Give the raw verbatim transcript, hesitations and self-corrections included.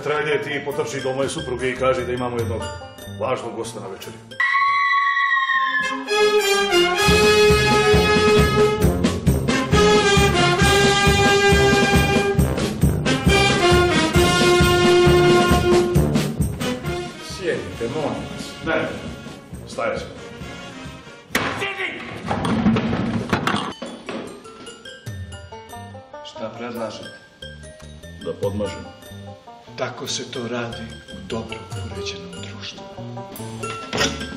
trajde, ti potrči do moje supruge i kaži da imamo jednog važnog gosta na večeri. Sjedite, molim vas. Ne, ne, staje se. Šta predlažete? Da podmažem. Tako se to radi u dobro uređenom društvu.